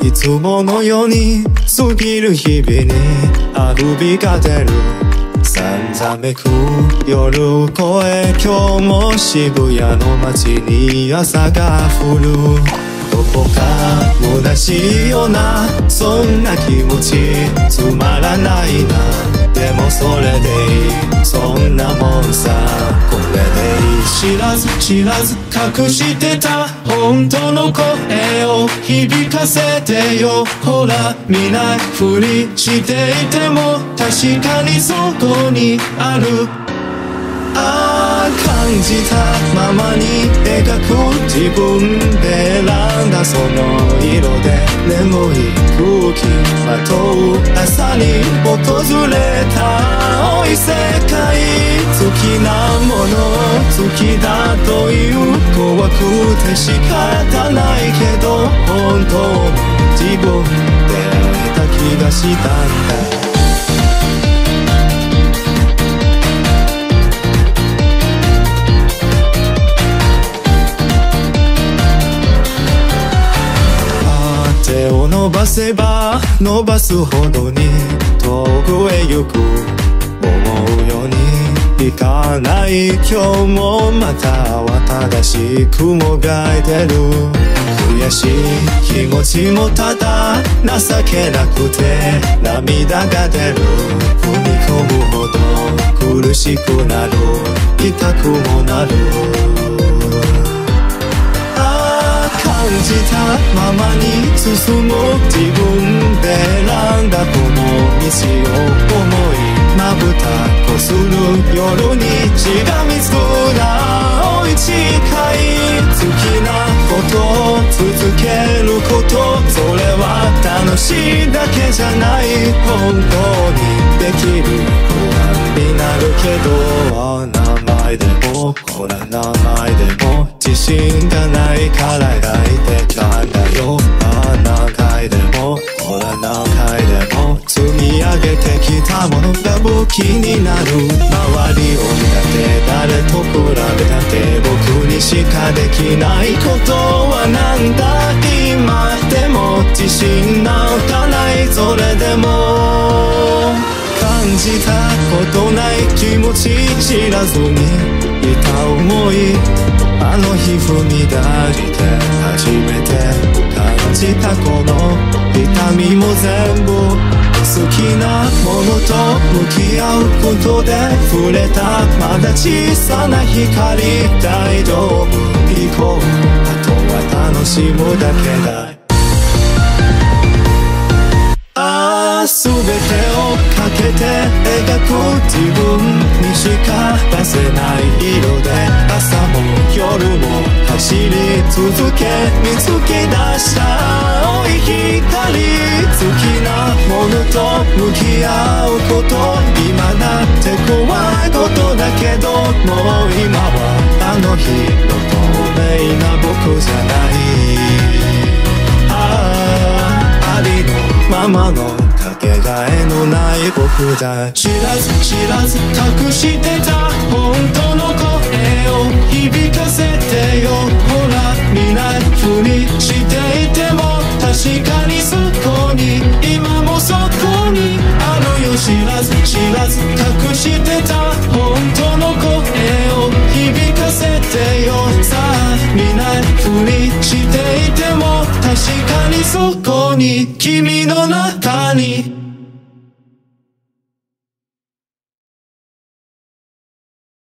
いつものように過ぎる日々にあるびが出るさんざめく夜越え今日も渋谷の街に朝が降るどこか虚しいようなそんな気持ちつまらないなでもそれでいいそんなもんさこれでいい知らず知らず隠してた本当の声を響かせてよほら見ないふりしていても確かにそこにある感じたままに描く自分で選んだその色で眠い空気まとう朝に訪れた青い世界好きなもの好きだという怖くて仕方ないけど本当の自分で得た気がしたんだ手を伸ばせば伸ばすほどに遠くへ行く思うようにいかない今日もまたは正しい雲がいてる悔しい気持ちもただ情けなくて涙が出る踏み込むほど苦しくなる痛くもなる感じたままに進む自分で選んだこの道を思いまぶたこする夜にしがみつくな青い誓い好きなことを続けることそれは楽しいだけじゃない本当にできる不安になるけど名前でもほら名前でも自信がないから描いてたんだよ何回でもほら何回でも積み上げてきたものが武器になる周りを見たって誰と比べたって僕にしかできないことはなんだ今でも自信なんかないそれでも感じたことない気持ち知らずにいた思いあの日踏み出して初めて感じたこの痛みも全部好きなものと向き合うことで触れたまだ小さな光大丈夫行こうあとは楽しむだけだ全てをかけて描く自分にしか出せない色で朝も夜も走り続け見つけ出した青い光好きなものと向き合うこと今だって怖いことだけどもう今はあの日の透明な僕じゃないありのままのかけがえのない僕だ知らず知らず隠してた本当の声を響かせてよほら見ないふりしていても確かにそこに今もそこにあるよ知らず知らず隠してた本当の声を響かせてよさあ見ないふりしていても確かにそこに君の中に